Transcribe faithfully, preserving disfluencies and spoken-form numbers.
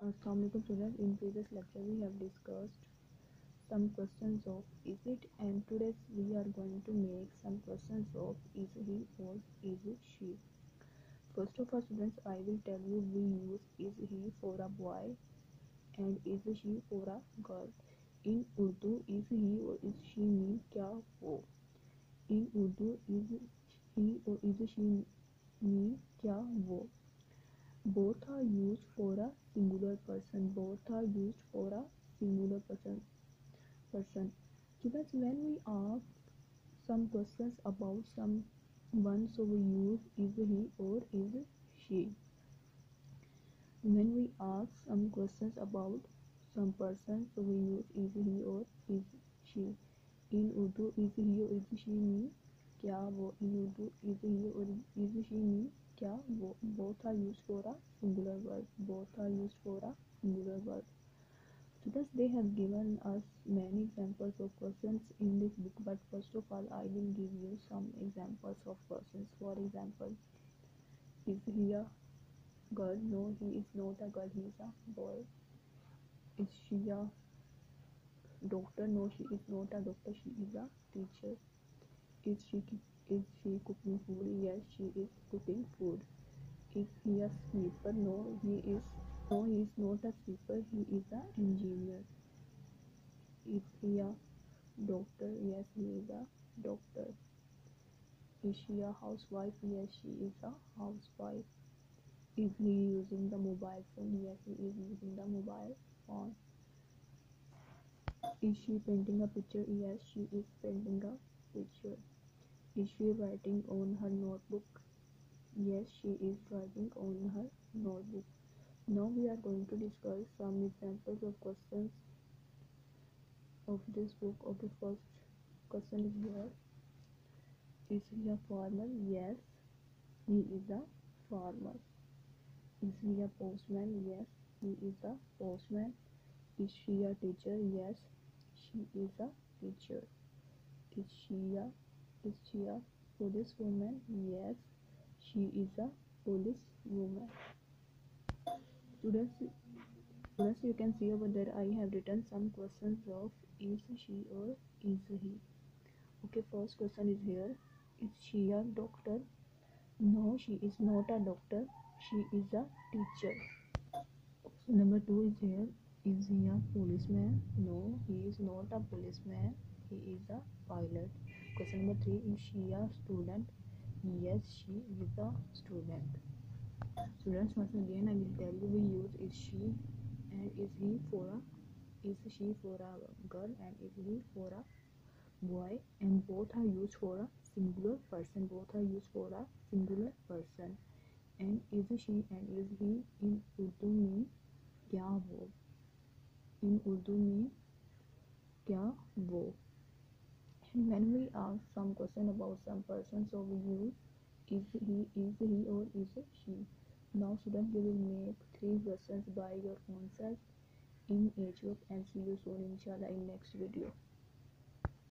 Assalamualaikum students. In previous lecture we have discussed some questions of is it, and today we are going to make some questions of is he or is she. First of all students, I will tell you we use is he for a boy and is she for a girl. In Urdu is he or is she mean kya wo. In Urdu is he or is she mean kya wo. Both are used for a singular person. Both are used for a singular person. Person. Students, when we ask some questions about someone, so we use is he or is she. When we ask some questions about some person, so we use is he or is she. In Urdu, is he or is she mean kya wo. In Urdu, is he or is she mean kya wo. Both are used for a singular word. Both are used for a singular word. Students, they have given us many examples of questions in this book, but first of all I will give you some examples of questions. For example, is he a girl? No, he is not a girl, he is a boy. Is she a doctor? No, she is not a doctor, she is a teacher. Is she is she cooking food? Yes, she is cooking food. Is he a sweeper? No, he is no, he is not a sweeper, he is an engineer. Is he a doctor? Yes, he is a doctor. Is she a housewife? Yes, she is a housewife. Is he using the mobile phone? Yes, he is using the mobile phone. Is she painting a picture? Yes, she is painting a picture. Is she writing on her notebook? Yes, she is writing on her notebook. Now we are going to discuss some examples of questions of this book. Okay, first question is here. Is he a farmer? Yes, he is a farmer. Is he a postman? Yes, he is a postman. Is she a teacher? Yes, she is a teacher. Is she a is she a policewoman? Yes, she is a policewoman. Students, students, you can see over there I have written some questions of is she or is he. Okay, first question is here. Is she a doctor? No, she is not a doctor, she is a teacher. So number two is here. Is he a policeman? No, he is not a policeman, he is a pilot. Question number three, is she a student? Yes, she is a student. Students, once again I will tell you we use is she and is he for a is she for a girl and is he for a boy, and both are used for a singular person. Both are used for a singular person. And is she and is he in Urdu mean kya wo. In Urdu mean kya wo. And when we ask some question about some person, so we use is he, is he or is she. Now students, you will make three questions by your own self in age group, and see you soon inshallah in next video.